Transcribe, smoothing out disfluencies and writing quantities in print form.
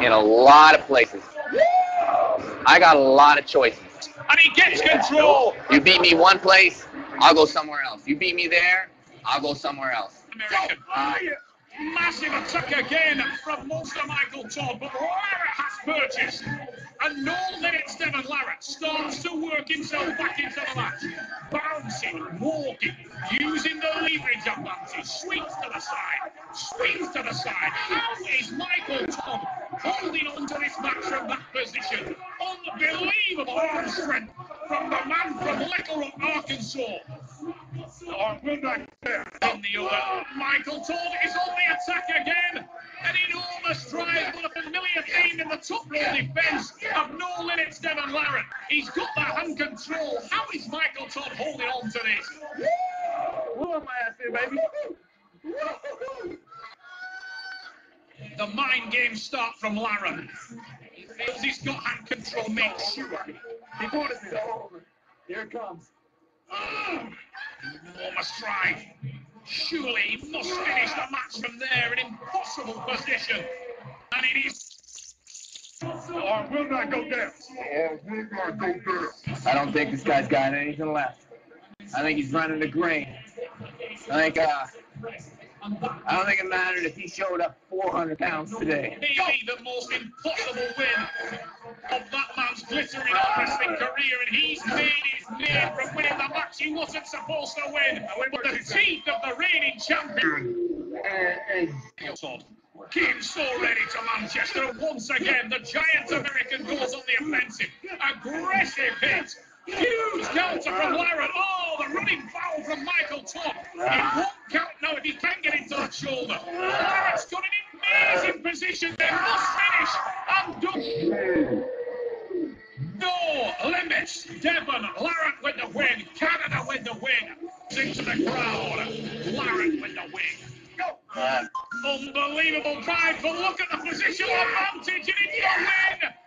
in a lot of places. I got a lot of choices. And he gets control. You beat me one place, I'll go somewhere else. You beat me there, I'll go somewhere else. American. Massive attack again from Monster Michael Todd, but Larrat has purchased. And no limits Devon Larratt starts to work himself back into the match. Bouncing, walking, using the leverage advantage. Sweeps to the side, sweeps to the side. How is Michael Todd holding on to this match from that position? Unbelievable arm strength from the man from Little Rock, Arkansas. In the other, Michael Todd is on the attack again. An enormous drive, one of the familiar theme in the top row defence of no limits Devon Larratt. He's got the hand control. How is Michael Todd holding on to this? Woo my ass here, baby. The mind games start from Larratt. He feels he's got hand control, make sure. He wanted it. Here it comes. Enormous drive. Surely he must finish the match from there, an impossible position. And it is. Or will not go down. Or will not go down. I don't think this guy's got anything left. I think he's running the grain. I don't think it mattered if he showed up 400 pounds today. Maybe the most impossible win of that man's glittering arm wrestling career, and he's made his name from winning the match he wasn't supposed to win. But the teeth of the reigning champion. Todd came so ready to Manchester. Once again, the giant American goes on the offensive. Aggressive hit. Huge counter from Larratt. Oh, the running foul from Michael Todd. It won't count now if he can get into that shoulder. Larratt's got an amazing position. They must finish and done. No limits. Devon Larratt with the win. Canada with the win. Into the crowd. Larratt with the win. Unbelievable drive, but look at the positional advantage, and it's the win.